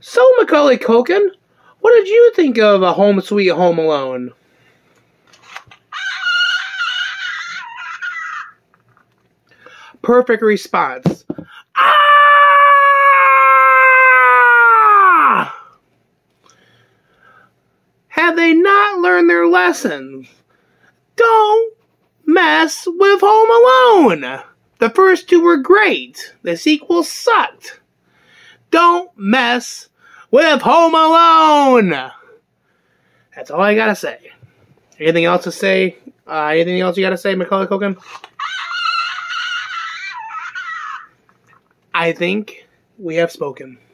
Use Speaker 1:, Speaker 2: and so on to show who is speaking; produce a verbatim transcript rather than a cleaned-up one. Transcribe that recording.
Speaker 1: So, Macaulay Culkin, what did you think of a Home Sweet Home Alone? Perfect response. Ah! Have they not learned their lessons? Don't mess with Home Alone. The first two were great. The sequel sucked. Don't mess with Home Alone. That's all I gotta say. Anything else to say? Uh, anything else you gotta say, Macaulay Culkin? I think we have spoken.